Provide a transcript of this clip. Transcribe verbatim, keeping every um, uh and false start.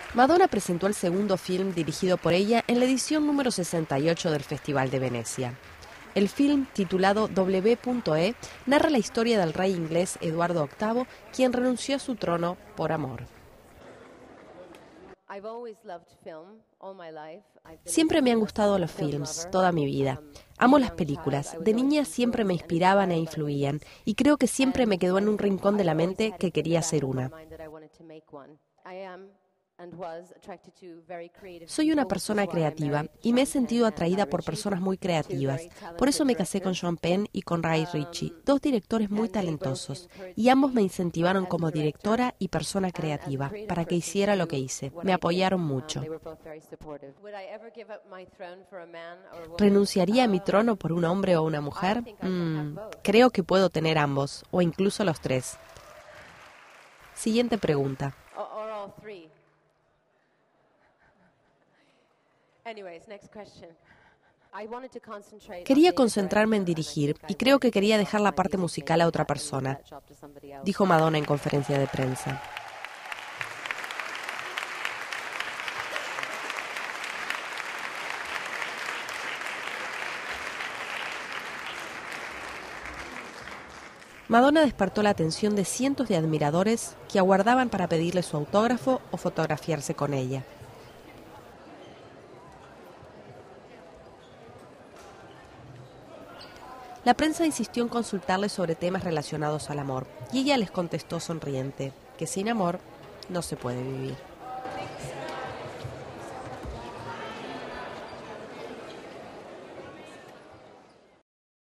Madonna presentó el segundo film dirigido por ella en la edición número sesenta y ocho del Festival de Venecia. El film, titulado W E, narra la historia del rey inglés Eduardo octavo, quien renunció a su trono por amor. Siempre me han gustado los films, toda mi vida. Amo las películas. De niña siempre me inspiraban e influían, y creo que siempre me quedó en un rincón de la mente que quería hacer una. Soy una persona creativa y me he sentido atraída por personas muy creativas. Por eso me casé con Sean Penn y con Guy Ritchie, dos directores muy talentosos, y ambos me incentivaron como directora y persona creativa para que hiciera lo que hice. Me apoyaron mucho. ¿Renunciaría a mi trono por un hombre o una mujer? Mm, creo que puedo tener ambos, o incluso los tres. Siguiente pregunta. Quería concentrarme en dirigir y creo que quería dejar la parte musical a otra persona, dijo Madonna en conferencia de prensa. Madonna despertó la atención de cientos de admiradores que aguardaban para pedirle su autógrafo o fotografiarse con ella. La prensa insistió en consultarle sobre temas relacionados al amor, y ella les contestó sonriente que sin amor no se puede vivir.